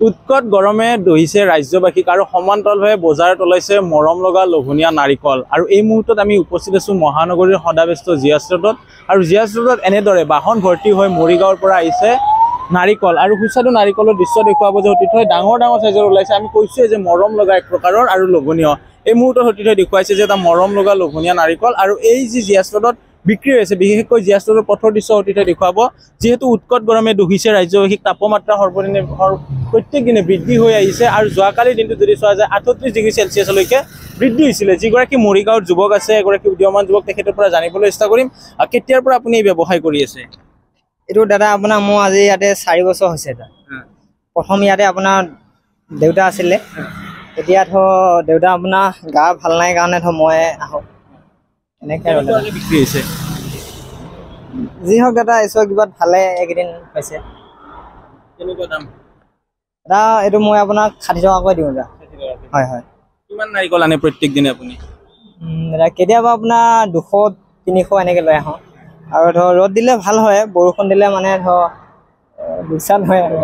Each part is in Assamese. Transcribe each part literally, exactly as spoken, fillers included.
উৎকট গৰমে দহিছে ৰাজ্যবাসীক আৰু সমান্তৰালভাৱে বজাৰত ওলাইছে মৰম লগা লোভনীয়া নাৰিকল। আৰু এই মুহূৰ্তত আমি উপস্থিত আছোঁ মহানগৰীৰ সদাব্যস্ত জিয়াছ ৰোডত। আৰু জিয়াছ ৰোডত এনেদৰে বাহন ভৰ্তি হৈ মৰিগাঁৱৰ পৰা আহিছে নাৰিকল আৰু সুস্বাদু নাৰিকলৰ দৃশ্য দেখুৱাব যে অতীত হয় ডাঙৰ ডাঙৰ চাইজৰ ওলাইছে। আমি কৈছোৱে যে মৰম লগা এক প্ৰকাৰৰ আৰু লোভনীয়। এই মুহূৰ্তত অতীত হৈ দেখুৱাইছে যে এটা মৰম লগা লোভনীয়া নাৰিকল। আৰু এই যি জিয়াছ ৰোডত বিক্ৰী হৈছে, বিশেষকৈ জিয়াছ ৰোডৰ পথৰ দৃশ্য অতীত হৈ দেখুৱাব। যিহেতু উৎকট গৰমে দহিছে ৰাজ্যবাসীক, তাপমাত্ৰা সৰ্বদিনে প্ৰত্যেক দিনে বৃদ্ধি হৈ আহিছে। আৰু যোৱাকালিৰ দিনটো যদি চোৱা যায় আঠত্ৰিছ ডিগ্ৰী চেলচিয়াছলৈকে বৃদ্ধি হৈছিলে। যিগৰাকী মৰিগাঁৱৰ যুৱক আছে, এগৰাকী উদীয়মান যুৱক, তেখেতৰ পৰা জানিবলৈ চেষ্টা কৰিম কেতিয়াৰ পৰা আপুনি এই ব্যৱসায় কৰি আছে। এইটো দাদা আপোনাৰ মোৰ আজি ইয়াতে চাৰি বছৰ হৈছে। এটা প্ৰথম ইয়াতে আপোনাৰ দেউতা আছিলে, এতিয়া ধৰ দেউতা আপোনাৰ গা ভাল নাই কাৰণে ধৰ মই আহোঁ এনেকৈ বিক্ৰী হৈছে। যি হওক দাদা ঈশ্বৰ কিবা ভালে এইকেইদিন হৈছে। কেনেকুৱা দাম? দাদা এইটো মই আপোনাক ষাঠি টকাকৈ দিওঁ দাদা। হয় হয়। কিমান নাৰিকল আনে প্ৰত্যেক দিনে আপুনি? দাদা কেতিয়াবা আপোনাৰ দুশ তিনিশ এনেকৈ লৈ আহোঁ। আৰু ধৰ ৰ'দ দিলে ভাল হয়, বৰষুণ দিলে মানে ধৰ লোকচান হয় আৰু।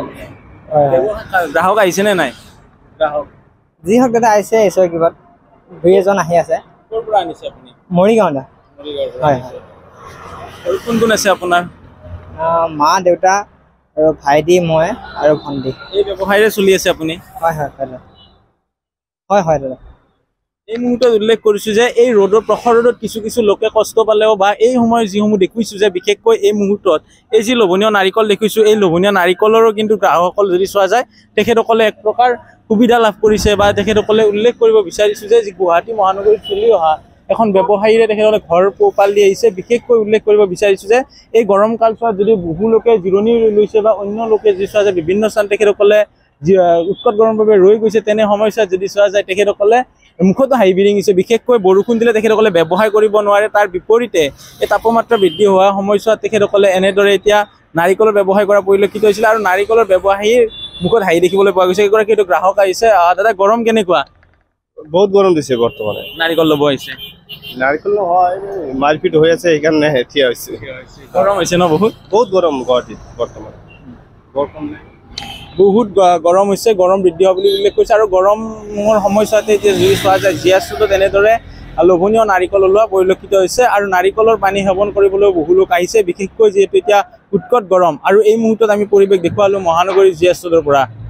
গ্ৰাহক আহিছেনে নাই? গ্ৰাহক যি হওক দাদা আহিছে ঈশ্বৰ কিবা দুই এজন আহি আছে। ক'ৰ পৰা আনিছে আপুনি? মৰিগাঁও দা। হয় হয়। আৰু কোন কোন আছে আপোনাৰ? মা দেউতা আৰু ভাইটি মই আৰু ভণ্টি। এই ব্যৱসায়ৰে চলি আছে আপুনি? হয় হয় দাদা। হয় হয় দাদা। এই মুহূৰ্তত উল্লেখ কৰিছোঁ যে এই ৰ'দৰ প্ৰখৰ ৰ'দত কিছু কিছু লোকে কষ্ট পালেও বা এই সময়ত যিসমূহ দেখিছোঁ যে বিশেষকৈ এই মুহূৰ্তত এই যি লোভনীয় নাৰিকল দেখিছোঁ, এই লোভনীয় নাৰিকলৰো কিন্তু গ্ৰাহকসকল যদি চোৱা যায় তেখেতসকলে এক প্ৰকাৰ সুবিধা লাভ কৰিছে। বা তেখেতসকলে উল্লেখ কৰিব বিচাৰিছোঁ যে যি গুৱাহাটী মহানগৰীত চলি অহা এখন ব্যৱসায়ীৰে তেখেতসকলে ঘৰ পোহপাল দি আহিছে। বিশেষকৈ উল্লেখ কৰিব বিচাৰিছোঁ যে এই গৰম কালছোৱাত যদি বহু লোকে জিৰণি লৈছে বা অন্য লোকে যি চোৱা যায় বিভিন্ন স্থান তেখেতসকলে উৎকট গৰমৰ বাবে ৰৈ গৈছে, তেনে সমস্যাত যদি চোৱা যায় তেখেতসকলে মুখতো হাঁহি বিৰিঙিছে। বিশেষকৈ বৰষুণ দিলে তেখেতসকলে ব্যৱসায় কৰিব নোৱাৰে। তাৰ বিপৰীতে এই তাপমাত্ৰা বৃদ্ধি হোৱা সময়ছোৱাত তেখেতসকলে এনেদৰে এতিয়া নাৰিকলৰ ব্যৱসায় কৰা পৰিলক্ষিত হৈছিলে। আৰু নাৰিকলৰ ব্যৱসায়ীৰ মুখত হাঁহি দেখিবলৈ পোৱা গৈছে। এগৰাকী এইটো গ্ৰাহক আহিছে। দাদা গৰম কেনেকুৱা? বহুত গৰম দিছে বৰ্তমানে। নাৰিকল ল'ব আহিছে? নাৰিকল নহয়, মাৰপিট হৈ আছে সেইকাৰণে থিয় হৈছে। গৰম হৈছে ন? বহুত বহুত গৰম গুৱাহাটীত বৰ্তমান। বৰষুণ নাই, বহুত গৰম হৈছে, গৰম বৃদ্ধি হোৱা বুলি উল্লেখ কৰিছে। আৰু গৰমৰ সময়ছোৱাতে এতিয়া যদি চোৱা যায় জিয়াছ ৰোডত এনেদৰে লোভনীয় নাৰিকল ওলোৱা পৰিলক্ষিত হৈছে। আৰু নাৰিকলৰ পানী সেৱন কৰিবলৈও বহু লোক আহিছে, বিশেষকৈ যিহেতু এতিয়া উৎকট গৰম। আৰু এই মুহূৰ্তত আমি পৰিৱেশ দেখুৱালোঁ মহানগৰীৰ জিয়াছ ৰোডৰ পৰা।